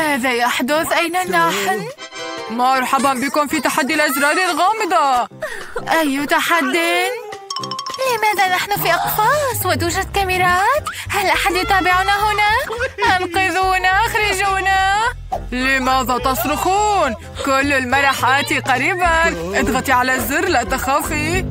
ماذا يحدث؟ أين نحن؟ مرحبا بكم في تحدي الأزرار الغامضة. أي تحدي؟ لماذا نحن في أقفاص وتوجد كاميرات؟ هل أحد يتابعنا هنا؟ أنقذونا، أخرجونا. لماذا تصرخون؟ كل المرح آتي قريبا. اضغطي على الزر، لا تخافي.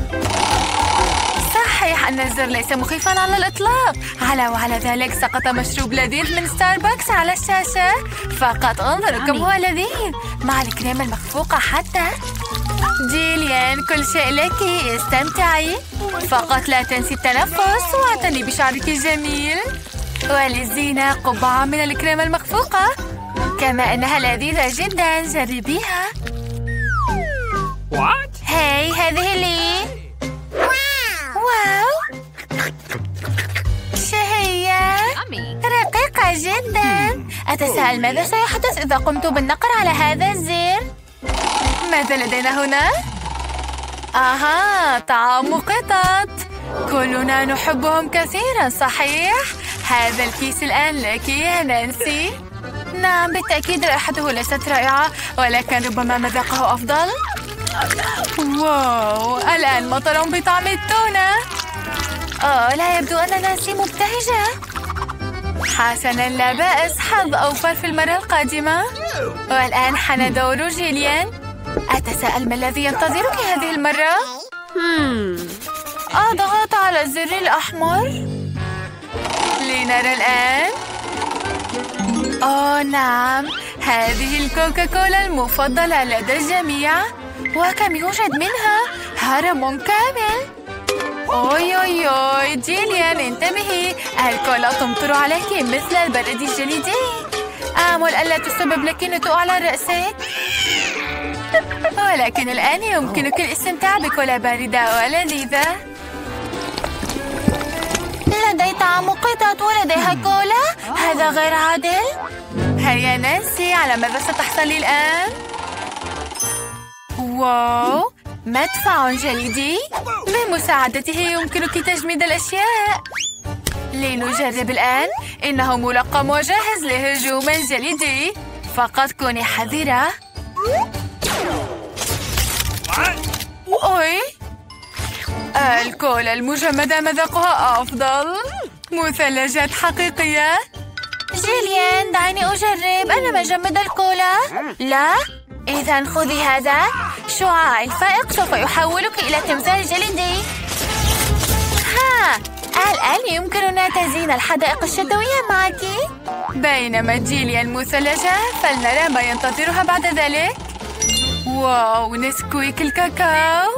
صحيح أن الزر ليس مخيفا على الإطلاق. وعلى ذلك سقط مشروب لذيذ من ستاربكس على الشاشة. فقط انظروا كم هو لذيذ مع الكريمة المخفوقة حتى. جيليان، كل شيء لك، استمتعي. فقط لا تنسي التنفس واعتني بشعرك الجميل. وللزينة قبعة من الكريمة المخفوقة، كما أنها لذيذة جدا. جربيها. هاي، هذه لي. واو، شهية، رقيقة جدا. أتساءل ماذا سيحدث إذا قمت بالنقر على هذا الزر. ماذا لدينا هنا؟ طعام قطط. كلنا نحبهم كثيرا، صحيح؟ هذا الكيس الآن لك يا نانسي. نعم بالتأكيد رائحته ليست رائعة، ولكن ربما مذاقه أفضل. واو، الآن مطر بطعم التونة. لا يبدو أن نانسي مبتهجة. حسناً، لا بأس. حظ أوفر في المرة القادمة. والآن حان دور جيليان. أتساءل ما الذي ينتظرك هذه المرة؟ أضغط على الزر الأحمر. لنرى الآن. نعم، هذه الكوكاكولا المفضلة لدى الجميع. وكم يوجد منها؟ هرم كامل. أوي جيليان، انتبهي، الكولا تمطر عليك مثل البرد الجليدي. آمل ألا تسبب لك نتوء على رأسك. ولكن الآن يمكنك الاستمتاع بكولا باردة ولذيذة. لدي طعم قطط ولديها كولا، هذا غير عادل. هيا نانسي، على ماذا ستحصلي الآن؟ واو، مدفع جليدي. بمساعدته يمكنك تجميد الأشياء. لنجرب الآن. إنه ملقم وجاهز لهجوم جليدي. فقط كوني حذرة. أوي، الكولا المجمدة مذاقها أفضل. مثلجات حقيقية. جيليان، دعيني أجرب. أنا مجمد الكولا. لا؟ إذا خذي هذا. شعاع الفائق سوف يحولك إلى تمثال جليدي. الآن يمكننا تزيين الحدائق الشتوية معك. بينما جيليان مثلجة، فلنرى ما ينتظرها بعد ذلك. واو، نسكويك الكاكاو.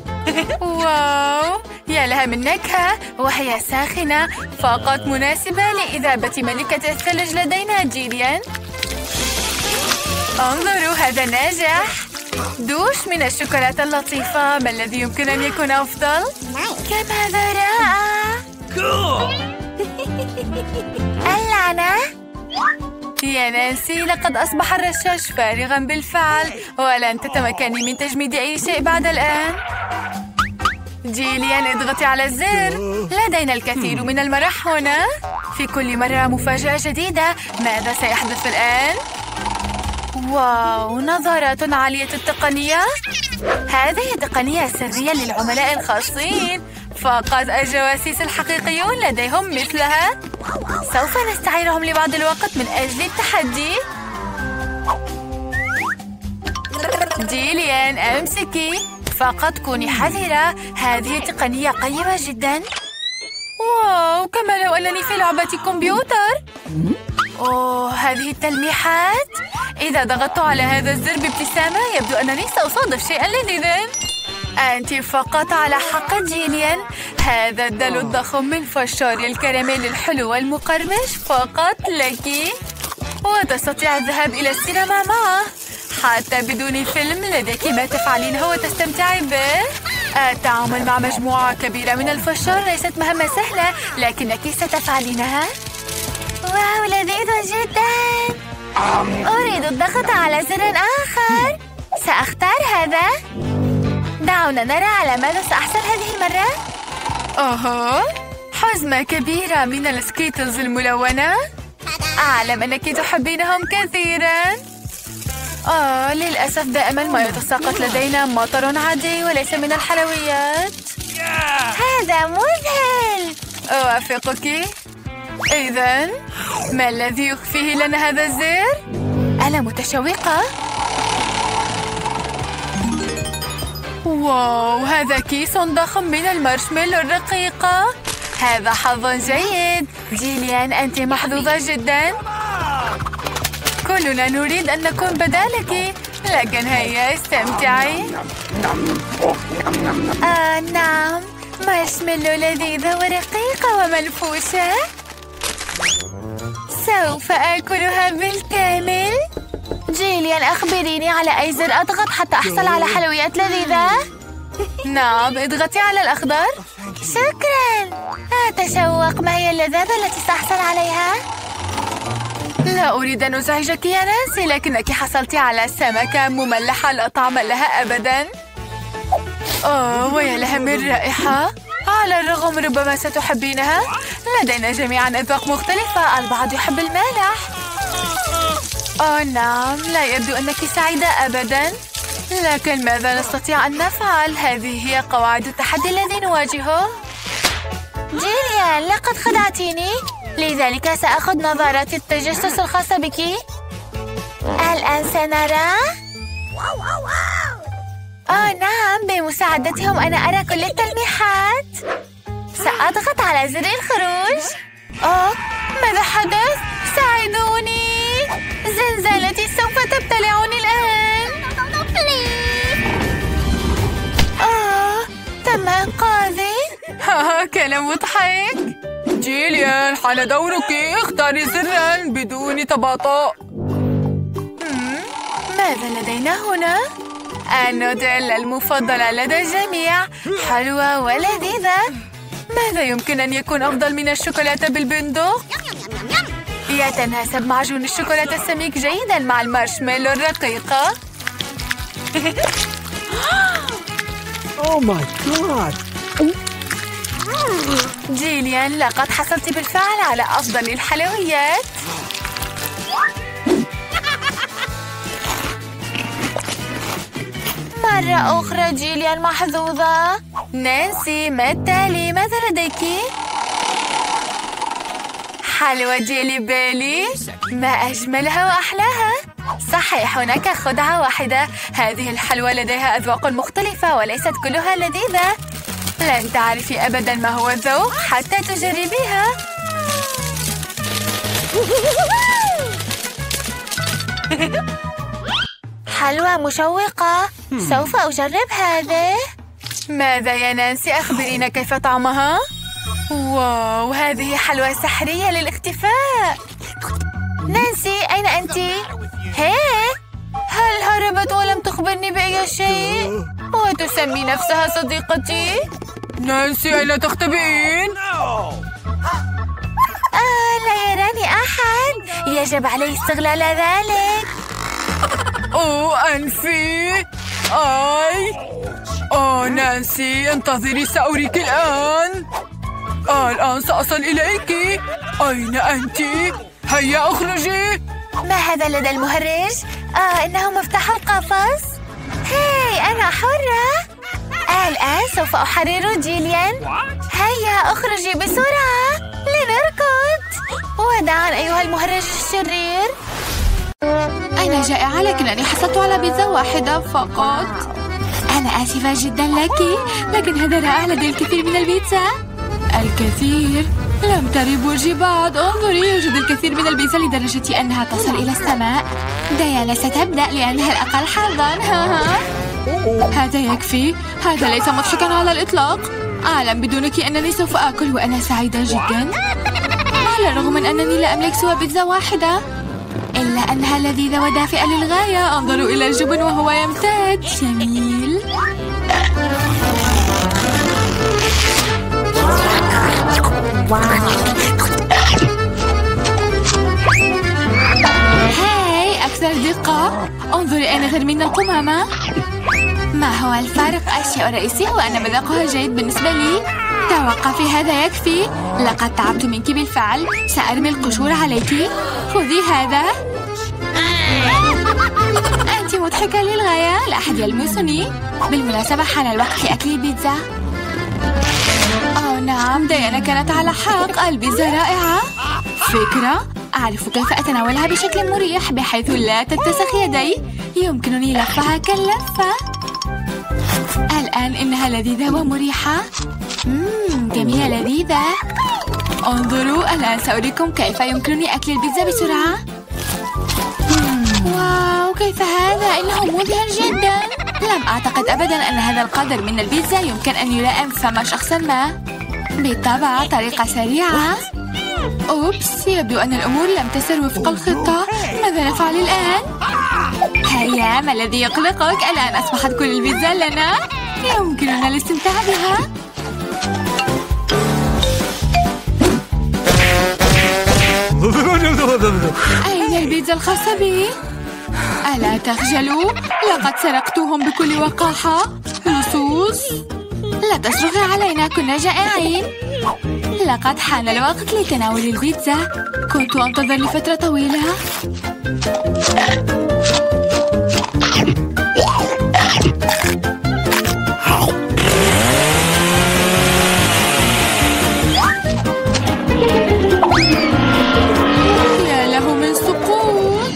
واو، يا لها من نكهة، وهي ساخنة. فقط مناسبة لإذابة ملكة الثلج لدينا جيليان. انظروا، هذا ناجح. دوش من الشوكولاتة اللطيفة. ما الذي يمكن أن يكون أفضل؟ كم هذا رائع. اللعنة. يا نانسي، لقد أصبح الرشاش فارغاً بالفعل، ولن تتمكني من تجميد أي شيء بعد الآن. جيليان، اضغطي على الزر. لدينا الكثير من المرح هنا. في كل مرة مفاجأة جديدة. ماذا سيحدث الآن؟ واو، نظارات عالية التقنية. هذه تقنية سرية للعملاء الخاصين. فقط الجواسيس الحقيقيون لديهم مثلها. سوف نستعيرهم لبعض الوقت من أجل التحدي. جيليان، أمسكي. فقط كوني حذرة. هذه تقنية قيمة جدا. واو، كما لو أنني في لعبة كمبيوتر. هذه التلميحات. إذا ضغطت على هذا الزر بابتسامة يبدو أنني سأصادف شيئا لذيذا. أنت فقط على حق جيليان. هذا الدلو الضخم من فشار الكراميل الحلو والمقرمش فقط لك. وتستطيع الذهاب إلى السينما معه. حتى بدون فيلم لديك ما تفعلينه وتستمتعي به. التعامل مع مجموعة كبيرة من الفشار ليست مهمة سهلة، لكنك ستفعلينها. واو، لذيذ جدا. أريد الضغط على زر آخر. سأختار هذا. دعونا نرى على ماذا سأحصل هذه المرة. حزمة كبيرة من السكيتلز الملونة. أعلم أنك تحبينهم كثيراً. للأسف دائماً ما يتساقط لدينا مطر عادي وليس من الحلويات. هذا مذهل. أوافقك. إذن ما الذي يخفيه لنا هذا الزر؟ أنا متشوقة. واو، هذا كيس ضخم من المارشميلو الرقيقة. هذا حظ جيد. جيليان، أنت محظوظة جدا. كلنا نريد أن نكون بدالك، لكن هيا استمتعي. نعم، مارشميلو لذيذة ورقيقة ومنفوشة. سوف آكلها بالكامل. جيليان، أخبريني على أي زر أضغط حتى أحصل على حلويات لذيذة؟ نعم، اضغطي على الأخضر. شكراً. أتشوق. ما هي اللذاذة التي سأحصل عليها؟ لا أريد أن أزعجك يا نانسي، لكنك حصلت على سمكة مملحة لا طعم لها أبداً. ويا لها من رائحة. على الرغم ربما ستحبينها. لدينا جميعاً أذواق مختلفة. البعض يحب المالح. نعم، لا يبدو أنك سعيدة أبداً. لكن ماذا نستطيع أن نفعل؟ هذه هي قواعد التحدي الذي نواجهه. جيليان، لقد خدعتيني، لذلك سأخذ نظارات التجسس الخاصة بك. الآن سنرى. نعم، بمساعدتهم أنا أرى كل التلميحات. سأضغط على زر الخروج. ماذا حدث؟ ساعدوني. زنزانتي سوف تبتلعني الآن. تم إنقاذي. كان مضحك. جيليان، حان دورك. اختاري زرا بدون تباطؤ. ماذا لدينا هنا؟ النودل المفضلة لدى الجميع، حلوة ولذيذة. ماذا يمكن أن يكون أفضل من الشوكولاتة بالبندق؟ يتناسب معجون الشوكولاتة السميك جيداً مع المارشميلو الرقيقة. جيليان، لقد حصلت بالفعل على أفضل الحلويات. مرة أخرى جيليان محظوظة. نانسي، ما التالي؟ ماذا لديك؟ حلوى جيلي بيلي. ما أجملها وأحلاها. صحيح، هناك خدعة واحدة. هذه الحلوى لديها أذواق مختلفة وليست كلها لذيذة. لن تعرفي أبداً ما هو الذوق حتى تجربيها. حلوى مشوقة. سوف أجرب هذه. ماذا يا نانسي؟ أخبرينا كيف طعمها. واو، هذه حلوى سحرية للاختفاء. نانسي، أين أنت؟ هل هربت ولم تخبرني بأي شيء؟ وتسمي نفسها صديقتي؟ نانسي، أين تختبئين؟ لا يراني أحد. يجب علي استغلال ذلك. أنفي. نانسي، انتظري، سأريك الآن. الآن سأصل إليك. أين أنت؟ هيا اخرجي. ما هذا لدى المهرج؟ إنه مفتاح القفص. أنا حرة. الآن سوف أحرر جيليان. هيا اخرجي بسرعة لنركض. وداعا أيها المهرج الشرير. أنا جائعة، لكنني حصلت على بيتزا واحدة فقط. أنا آسفة جدا لك، لكن هذا رائع. لدي الكثير من البيتزا. الكثير؟ لم تري برجي بعد. انظري، يوجد الكثير من البيتزا لدرجة أنها تصل إلى السماء. ديانا ستبدأ لأنها الأقل حظا. هذا يكفي. هذا ليس مضحكا على الإطلاق. أعلم بدونك أنني سوف آكل وأنا سعيدة جدا. على الرغم من أنني لا أملك سوى بيتزا واحدة، إلا أنها لذيذة ودافئة للغاية. انظروا إلى الجبن وهو يمتد. جميل. أكثر دقة. انظري أين ترمين القمامة. ما هو الفارق؟ الشيء الرئيسي هو أن مذاقها جيد بالنسبة لي. توقفي، هذا يكفي. لقد تعبت منك بالفعل. سأرمي القشور عليك. خذي هذا. أنت مضحكة للغاية. لا أحد يلمسني. بالمناسبة حان الوقت لأكل البيتزا. نعم، ديانا كانت على حق. البيتزا رائعة. فكرة، أعرف كيف أتناولها بشكل مريح بحيث لا تتسخ يدي. يمكنني لفها كاللفة. الآن إنها لذيذة ومريحة. جميلة لذيذة. انظروا، الآن سأريكم كيف يمكنني أكل البيتزا بسرعة. واو، كيف هذا؟ إنه مبهر جدا. لم أعتقد أبدا أن هذا القدر من البيتزا يمكن أن يلائم فم شخص ما. بالطبع طريقة سريعة. أوبس، يبدو أن الأمور لم تسر وفق الخطة. ماذا نفعل الآن؟ هيا، ما الذي يقلقك؟ الآن أصبحت كل البيتزا لنا. يمكننا الاستمتاع بها. أين البيتزا الخاصة بي؟ ألا تخجلوا؟ لقد سرقتهم بكل وقاحة. لصوص، لا تصرخي علينا، كنا جائعين. لقد حان الوقت لتناول البيتزا. كنت أنتظر لفترة طويلة. يا له من سقوط.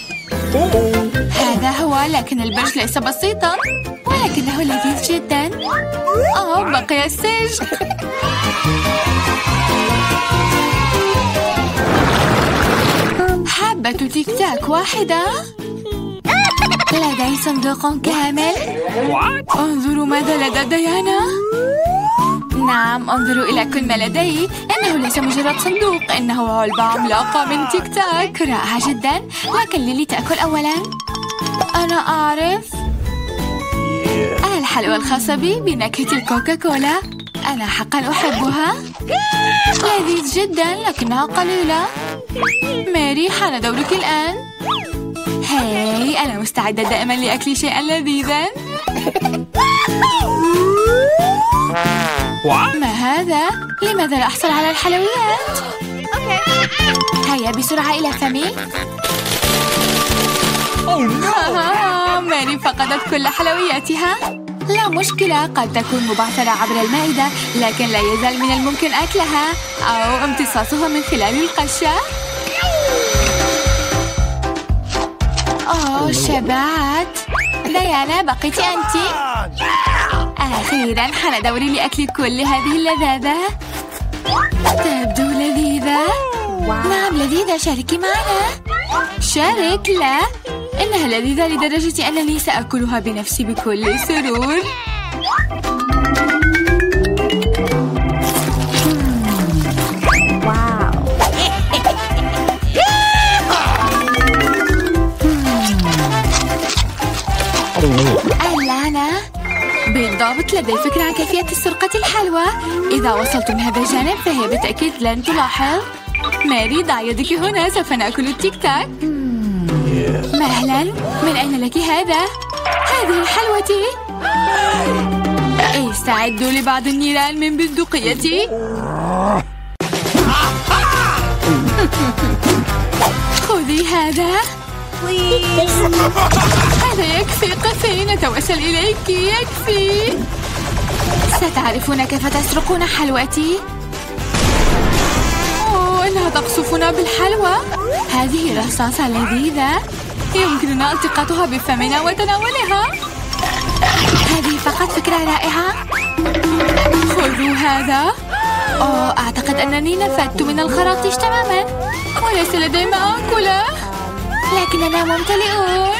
هذا هو، لكن البرج ليس بسيطا ولكنه لذيذ جدا. بقي السجق. حبة تيك تاك واحدة. لدي صندوق كامل. انظروا ماذا لدى ديانا. نعم، انظروا إلى كل ما لدي. إنه ليس مجرد صندوق، إنه علبة عملاقة من تيك تاك رائعة جدا. لكن ليلي تأكل أولا. أنا أعرف. الحلوى الخاصة بي بنكهة الكوكاكولا. أنا حقا أحبها. لذيذ جدا لكنها قليلة. ماري، حان دورك الآن. هاي، أنا مستعدة دائما لأكل شيئا لذيذا. ما هذا؟ لماذا لا أحصل على الحلويات؟ هيا بسرعة إلى فمي. ماري فقدت كل حلوياتها. لا مشكلة، قد تكون مبعثرة عبر المائدة، لكن لا يزال من الممكن أكلها أو امتصاصها من خلال القشة. شبعت. ديانا، بقيت أنت. أخيرا حان دوري لأكل كل هذه اللذاذة. تبدو لذيذة. نعم لذيذة، شاركي معنا. شارك؟ لا، إنها لذيذة لدرجة أنني سأكلها بنفسي بكل سرور. اللعنة. بالضبط، لدي فكرة عن كيفية سرقة الحلوى. إذا وصلت من هذا الجانب فهي بالتأكيد لن تلاحظ. ماري، ضع يدك هنا، سوف نأكل التيك تاك. مهلا، من أين لك هذا؟ هذه حلوتي. استعدوا لبعض النيران من بندقيتي. خذي هذا. هذا يكفي، قفي، نتوسل إليك. يكفي. ستعرفون كيف تسرقون حلوتي. إنها تقصفنا بالحلوى. هذه رصاصة لذيذة، يمكننا التقاطها بفمنا وتناولها. هذه فقط فكرة رائعة. خذوا هذا. أعتقد أنني نفدت من الخراطيش تماما، وليس لدي ما آكله، لكننا ممتلئون.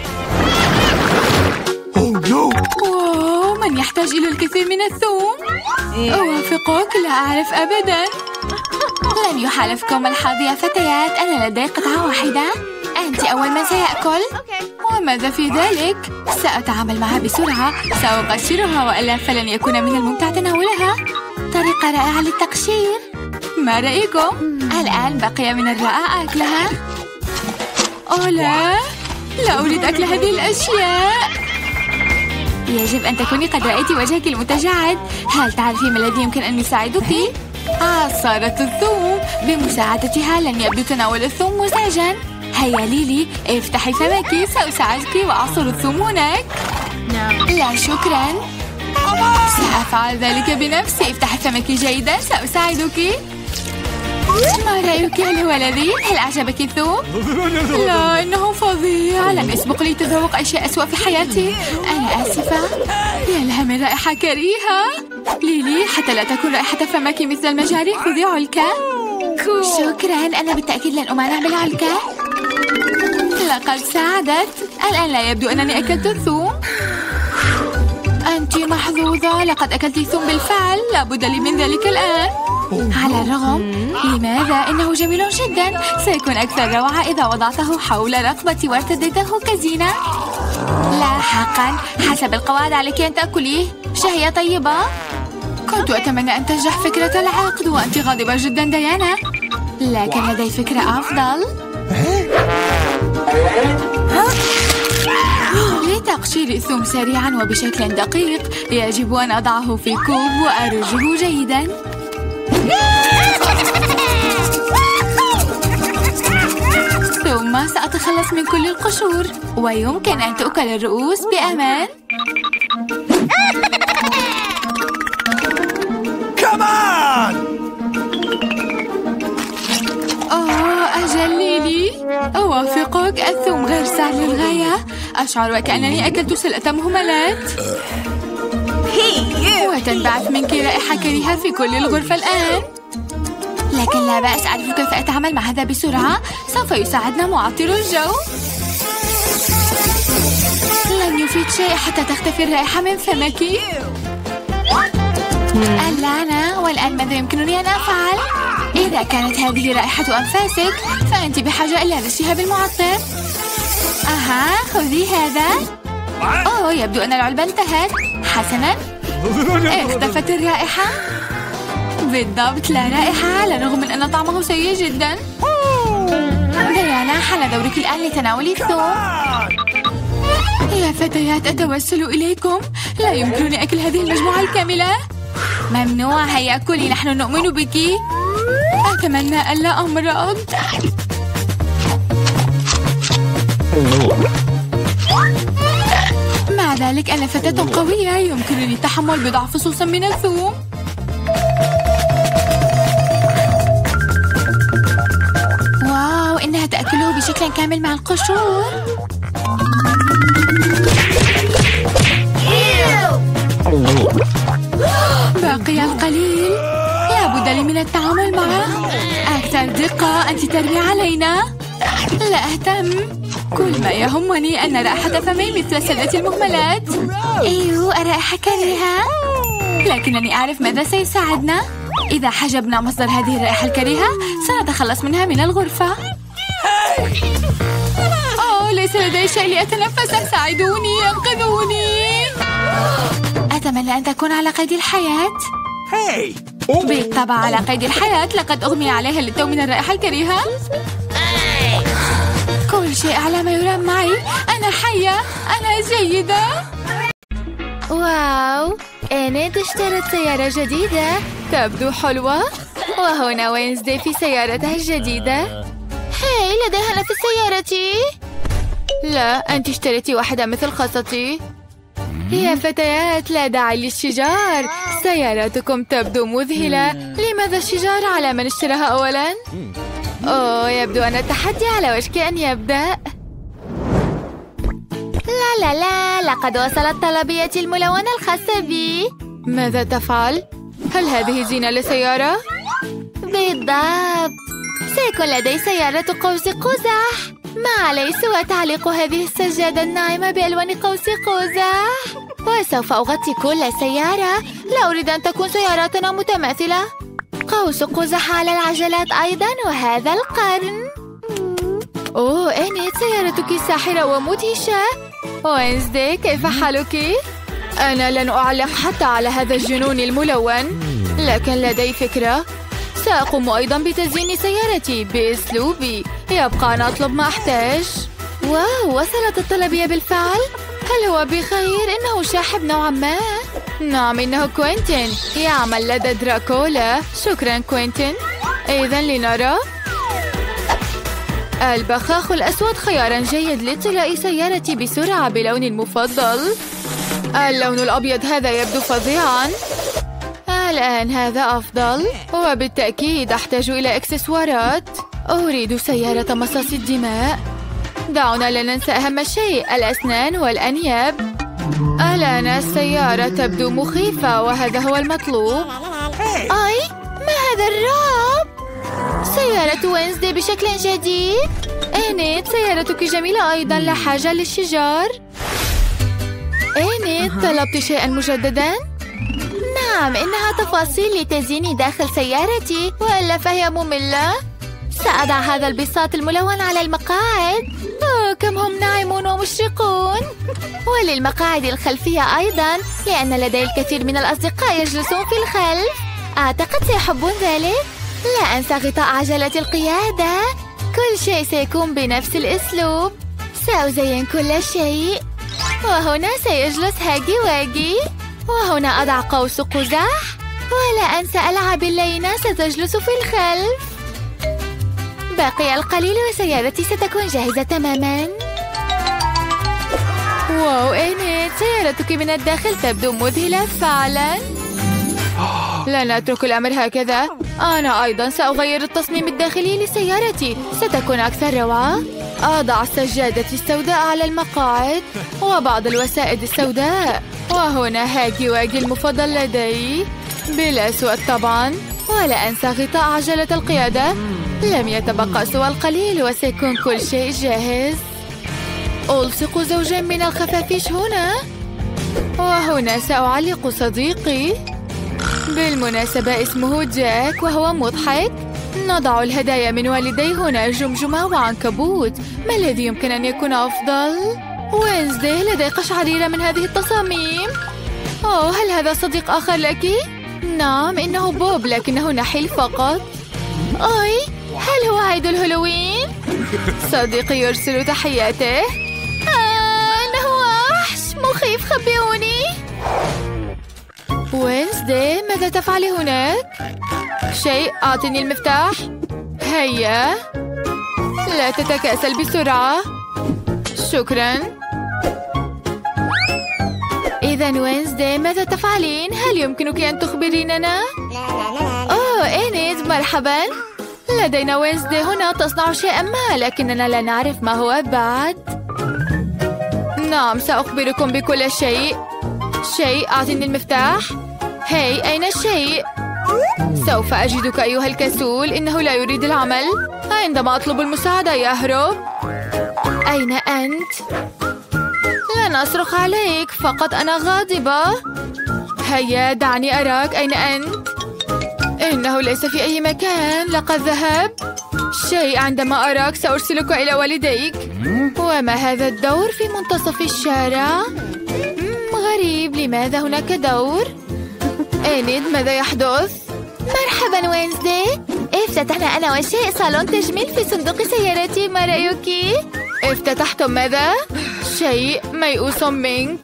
من يحتاج إلى الكثير من الثوم؟ أوافقك، لا أعرف أبدا. لم يحالفكم الحظ يا فتيات، أنا لدي قطعة واحدة. أنت أول من سيأكل. وماذا في ذلك؟ سأتعامل معها بسرعة، سأقشرها وإلا فلن يكون من الممتع تناولها. طريقة رائعة للتقشير. ما رأيكم؟ الآن بقي من الرائع أكلها. لا، لا أريد أكل هذه الأشياء. يجب أن تكوني قد رأيت وجهك المتجعد. هل تعرفين ما الذي يمكن أن يساعدك؟ عصارة الثوم. بمساعدتها لن يبدو تناول الثوم مزعجا. هيا ليلي، افتحي فمك، سأساعدك وأعصر الثوم هناك. لا شكرا، سأفعل ذلك بنفسي. افتحي فمك جيدا، سأساعدك. ما رأيك؟ هل هو لذيذ؟ هل أعجبك الثوم؟ لا، إنه فظيع. لم يسبق لي تذوق أشياء أسوأ في حياتي. أنا آسفة. يا لها من رائحة كريهة. ليلي، حتى لا تكون رائحة فمك مثل المجاري، خذي علكة. شكرا، أنا بالتأكيد لن أمانع بالعلكة. لقد ساعدت. الآن لا يبدو أنني أكلت الثوم. أنت محظوظة، لقد أكلت الثوم بالفعل. لا بد لي من ذلك الآن. على الرغم، لماذا؟ إنه جميل جدا. سيكون أكثر روعة إذا وضعته حول رقبتي وارتديته كزينة. لا حقا، حسب القواعد عليك أن تأكليه. شهية طيبة. كنت أتمنى أن تنجح فكرة العقد وأنت غاضبة جدا ديانا، لكن لدي فكرة أفضل. لتقشير الثوم سريعا وبشكل دقيق يجب أن أضعه في كوب وأرجه جيدا. ثم سأتخلص من كل القشور ويمكن أن تؤكل الرؤوس بأمان. أجل ليلي، أوافقك. الثوم غير سهل للغاية. أشعر وكأنني أكلت سلة مهملات. وتنبعث منك رائحة كريهة في كل الغرفة الآن. لكن لا بأس، أعرف كيف أتعامل مع هذا بسرعة. سوف يساعدنا معطر الجو. لن يفيد شيء حتى تختفي الرائحة من فمك. اللعنة. والآن ماذا يمكنني أن أفعل؟ إذا كانت هذه رائحة أنفاسك فأنت بحاجة إلى رشها بالمعطر. خذي هذا. يبدو أن العلبة انتهت. حسنا، اختفت الرائحة. بالضبط، لا رائحة، على الرغم من أن طعمه سيء جدا. ديانا، حان دورك الآن لتناول الثوم. يا فتيات، أتوسل إليكم. لا يمكنني أكل هذه المجموعة الكاملة. ممنوع. هيا كلي، نحن نؤمن بك. أتمنى ألا أمرض. مع ذلك أنا فتاة قوية، يمكنني التحمل بضع فصوص من الثوم. واو، إنها تأكله بشكل كامل مع القشور. باقي القليل. لا بد لي من التعامل معه. أكثر دقة. أنت ترمي علينا. لا أهتم. كل ما يهمني أن رائحة فمي مثل سلة المهملات. الرائحة كريهة. لكنني أعرف ماذا سيساعدنا. إذا حجبنا مصدر هذه الرائحة الكريهة سنتخلص منها من الغرفة. ليس لدي شيء لأتنفسه. ساعدوني، انقذوني. أتمنى أن تكون على قيد الحياة. بالطبع على قيد الحياة. لقد أغمي عليها للتو من الرائحة الكريهة. كل شيء على ما يرام معي. أنا حية، أنا جيدة. واو، أنت اشترت سيارة جديدة، تبدو حلوة. وهنا وينزداي في سيارتها الجديدة. لديها أنا في سيارتي. لا، أنت اشتريتي واحدة مثل خاصتي. يا فتيات، لا داعي للشجار. سياراتكم تبدو مذهلة. لماذا الشجار على من اشتراها أولا؟ يبدو أن التحدي على وشك أن يبدأ. لا، لقد وصلت طلبيتي الملونة الخاصة بي. ماذا تفعل؟ هل هذه زينة لسيارة؟ بالضبط، سيكون لدي سيارة قوس قزح. ما علي سوى تعليق هذه السجادة الناعمة بألوان قوس قزح. وسوف أغطي كل سيارة. لا أريد أن تكون سياراتنا متماثلة. قوس قزح على العجلات أيضا، وهذا القرن. أنت سيارتك ساحرة ومدهشة. وينزداي، كيف حالك؟ أنا لن أعلق حتى على هذا الجنون الملون، لكن لدي فكرة. سأقوم أيضا بتزيين سيارتي بأسلوبي. يبقى أن أطلب ما أحتاج. واو، وصلت الطلبية بالفعل. هل هو بخير؟ إنه شاحب نوعا ما. نعم إنه كوينتين يعمل لدى دراكولا. شكرا كوينتين. إذن لنرى. البخاخ الأسود خيارا جيد لطلاء سيارتي بسرعة بلوني المفضل. اللون الأبيض هذا يبدو فظيعا. الآن هذا أفضل. وبالتأكيد أحتاج إلى إكسسوارات. أريد سيارة مصاص الدماء. دعونا لا ننسى أهم شيء، الأسنان والأنياب. الآن السيارة تبدو مخيفة وهذا هو المطلوب. أي ما هذا الرعب؟ سيارة وينزداي بشكل جديد. إنيت سيارتك جميلة أيضا، لا حاجة للشجار. إنيت طلبت شيئا مجددا؟ نعم إنها تفاصيل لتزيين داخل سيارتي، وإلا فهي مملة. سأضع هذا البساط الملون على المقاعد. كم هم ناعمون ومشرقون. وللمقاعد الخلفية أيضا، لأن لدي الكثير من الأصدقاء يجلسون في الخلف. أعتقد سيحبون ذلك. لا أنسى غطاء عجلة القيادة. كل شيء سيكون بنفس الأسلوب. سأزين كل شيء. وهنا سيجلس هاجي واجي. وهنا أضع قوس قزح. ولا أنسى ألعاب اللينة ستجلس في الخلف. بقي القليل وسيارتي ستكون جاهزة تماما. واو إنيت، سيارتك من الداخل تبدو مذهلة فعلا. لن أترك الأمر هكذا. أنا أيضا سأغير التصميم الداخلي لسيارتي، ستكون أكثر روعة. أضع السجادة السوداء على المقاعد وبعض الوسائد السوداء. وهنا هاجي واجي المفضل لدي بالأسود طبعا. ولا أنسى غطاء عجلة القيادة. لم يتبقى سوى القليل وسيكون كل شيء جاهز. ألصق زوجين من الخفافيش هنا. وهنا سأعلق صديقي. بالمناسبة اسمه جاك وهو مضحك. نضع الهدايا من والدي هنا، جمجمة وعنكبوت. ما الذي يمكن أن يكون أفضل؟ وينزداي لدي قشعريرة من هذه التصاميم. هل هذا صديق آخر لك؟ نعم إنه بوب، لكنه نحيل فقط. أي هل هو عيد الهالوين؟ صديقي يرسل تحياته. إنه وحش مخيف، خبئوني. وينزداي ماذا تفعل هناك؟ شيء، أعطني المفتاح. هيا لا تتكاسل بسرعة. شكرا. إذا وينزداي ماذا تفعلين؟ هل يمكنك أن تخبريننا؟ إنيت مرحبا. لدينا وينزداي هنا تصنع شيئا ما، لكننا لا نعرف ما هو بعد. نعم سأخبركم بكل شيء. شيء، أعطني المفتاح. هاي أين الشيء؟ سوف أجدك أيها الكسول. إنه لا يريد العمل. عندما أطلب المساعدة يهرب. أين أنت؟ لن أصرخ عليك، فقط أنا غاضبة. هيا دعني أراك. أين أنت؟ إنه ليس في أي مكان، لقد ذهب. شيء، عندما أراك سأرسلك إلى والديك. وما هذا الدور في منتصف الشارع؟ غريب، لماذا هناك دور؟ إنيد ماذا يحدث؟ مرحبا وينزداي. افتتحنا أنا وشيء صالون تجميل في صندوق سيارتي، ما رأيك؟ افتتحتم ماذا؟ شيء، ميؤوس منك.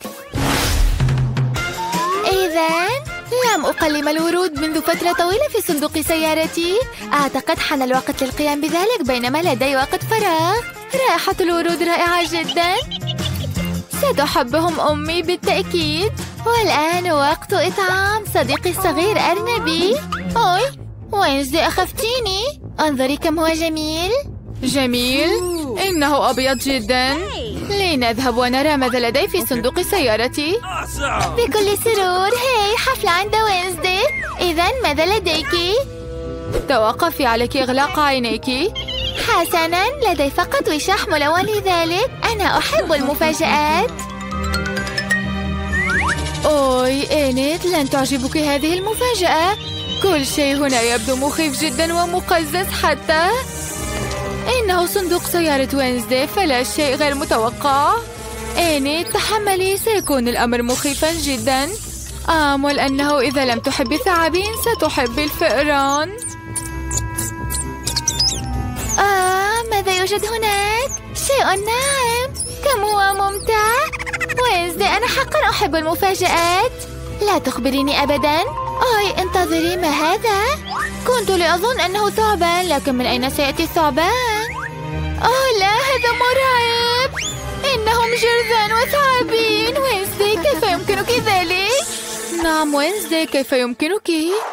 إذن لم أقلم الورود منذ فترة طويلة في صندوق سيارتي. أعتقد حان الوقت للقيام بذلك بينما لدي وقت فراغ. رائحة الورود رائعة جدا. ستحبهم أمي بالتأكيد. والآن وقت إطعام صديقي الصغير أرنبي. أوي وينزداي، أخفتيني. انظري كم هو جميل. جميل؟ إنه أبيض جدا. لنذهب ونرى ماذا لدي في صندوق سيارتي. بكل سرور. هاي حفلة عند وينزداي. إذن ماذا لديك؟ توقفي، عليك إغلاق عينيك. حسناً، لدي فقط وشاح ملون لذلك. أنا أحب المفاجآت. أوي إنيت، لن تعجبك هذه المفاجأة. كل شيء هنا يبدو مخيف جدا ومقزز حتى. إنه صندوق سيارة وينزداي، فلا شيء غير متوقع. إنيت تحملي، سيكون الأمر مخيفا جدا. آمل أنه إذا لم تحبي الثعابين ستحبي الفئران. ماذا يوجد هناك؟ شيء ناعم. كم هو ممتع. وينزداي، أنا حقا أحب المفاجآت. لا تخبريني أبدا. أي انتظري، ما هذا؟ كنت لأظن أنه ثعبان، لكن من أين سيأتي الثعبان؟ لا، هذا مرعب. إنهم جرذان وثعابين. وينزداي، كيف يمكنك ذلك؟ نعم وينزداي، كيف يمكنك؟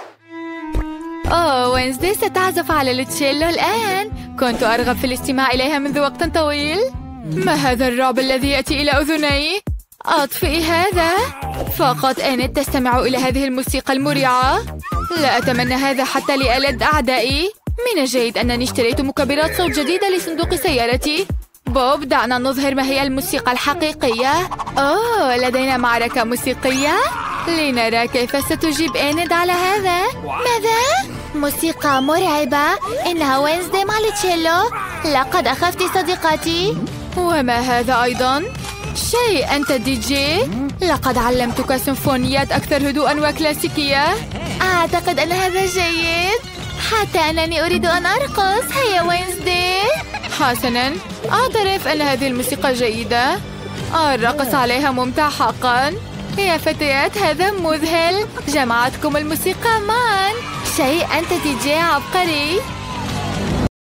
وينزداي ستعزف على التشيلو الآن. كنت أرغب في الاستماع إليها منذ وقت طويل. ما هذا الرعب الذي يأتي إلى أذني؟ أطفئي هذا. فقط أنت تستمع إلى هذه الموسيقى المريعة. لا أتمنى هذا حتى لألد أعدائي. من الجيد أنني اشتريت مكبرات صوت جديدة لصندوق سيارتي. بوب، دعنا نظهر ما هي الموسيقى الحقيقية. لدينا معركة موسيقية. لنرى كيف ستجيب آند على هذا. ماذا؟ موسيقى مرعبة. إنها وينزداي مع التشيلو. لقد أخفت صديقتي. وما هذا أيضا؟ شيء، أنت دي جي؟ لقد علمتك سيمفونيات أكثر هدوءا وكلاسيكية. أعتقد أن هذا جيد، حتى أنني أريد أن أرقص. هيا وينزداي. حسنا، أعترف أن هذه الموسيقى جيدة. الرقص عليها ممتع حقا. يا فتيات، هذا مذهل. جمعتكم الموسيقى معا. شيء، أنت دي جي عبقري.